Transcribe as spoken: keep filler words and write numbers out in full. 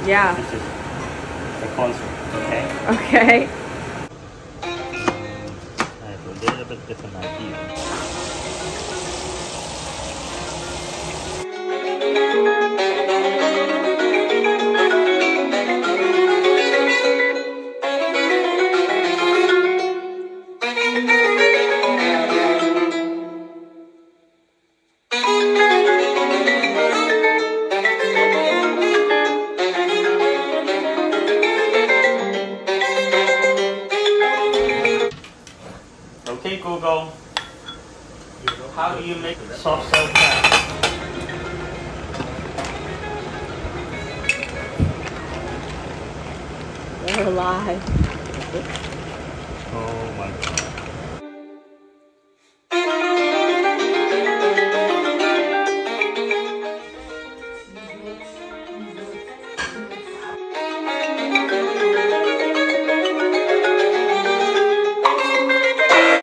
Yeah. This is the concert, okay? Okay. I have a little bit different idea. Okay, Google, how do you make soft shell crab? They're alive. Oh my god.